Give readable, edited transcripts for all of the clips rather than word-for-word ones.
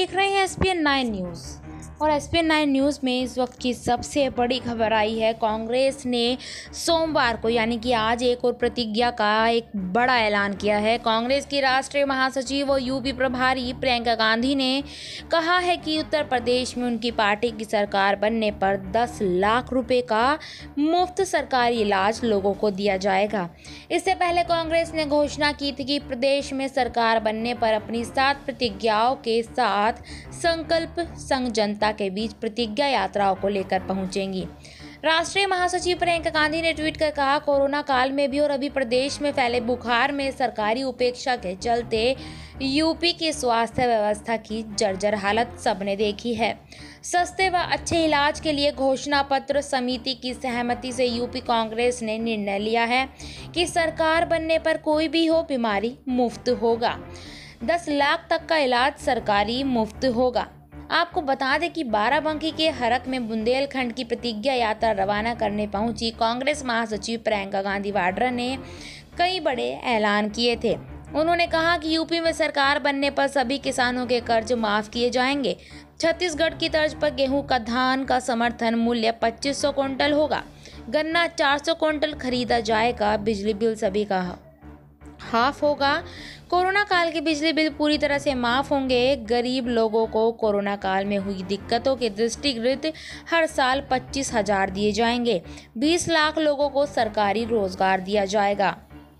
देख रहे हैं एसपीएन 9 न्यूज़ और एसपीएन 9 न्यूज़ में इस वक्त की सबसे बड़ी खबर आई है। कांग्रेस ने सोमवार को यानी कि आज एक और प्रतिज्ञा का एक बड़ा ऐलान किया है। कांग्रेस की राष्ट्रीय महासचिव और यूपी प्रभारी प्रियंका गांधी ने कहा है कि उत्तर प्रदेश में उनकी पार्टी की सरकार बनने पर 10 लाख रुपए का मुफ्त सरकारी इलाज लोगों को दिया जाएगा। इससे पहले कांग्रेस ने घोषणा की थी कि प्रदेश में सरकार बनने पर अपनी 7 प्रतिज्ञाओं के साथ संकल्प संग जनता के बीच प्रतिज्ञा यात्राओं को लेकर पहुंचेंगी। राष्ट्रीय महासचिव प्रियंका गांधी ने ट्वीट कर कहा, कोरोना काल में भी और अभी प्रदेश में फैले बुखार में सरकारी उपेक्षा के चलते यूपी की स्वास्थ्य व्यवस्था की जर्जर हालत सबने देखी है। सस्ते व अच्छे इलाज के लिए घोषणा पत्र समिति की सहमति से यूपी कांग्रेस ने निर्णय लिया है कि सरकार बनने पर कोई भी हो बीमारी मुफ्त होगा। 10 लाख तक का इलाज सरकारी मुफ्त होगा। आपको बता दें कि बाराबंकी के हरक में बुंदेलखंड की प्रतिज्ञा यात्रा रवाना करने पहुंची कांग्रेस महासचिव प्रियंका गांधी वाड्रा ने कई बड़े ऐलान किए थे। उन्होंने कहा कि यूपी में सरकार बनने पर सभी किसानों के कर्ज माफ किए जाएंगे। छत्तीसगढ़ की तर्ज पर गेहूं का धान का समर्थन मूल्य 2500 क्विंटल होगा। गन्ना 400 क्विंटल खरीदा जाएगा। बिजली बिल सभी का हाफ होगा। कोरोना काल के बिजली बिल पूरी तरह से माफ होंगे। गरीब लोगों को कोरोना काल में हुई दिक्कतों के दृष्टिगत हर साल 25,000 दिए जाएंगे। 20 लाख लोगों को सरकारी रोजगार दिया जाएगा।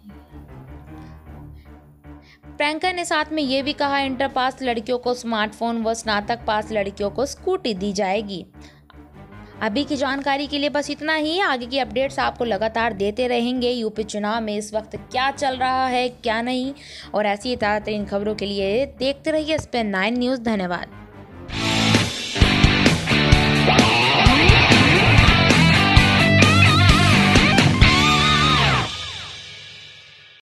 प्रियंका ने साथ में ये भी कहा, इंटर पास लड़कियों को स्मार्टफोन व स्नातक पास लड़कियों को स्कूटी दी जाएगी। अभी की जानकारी के लिए बस इतना ही। आगे की अपडेट्स आपको लगातार देते रहेंगे। यूपी चुनाव में इस वक्त क्या चल रहा है क्या नहीं, और ऐसी ताज़ा तरीन खबरों के लिए देखते रहिए एसपीएन 9 न्यूज़। धन्यवाद।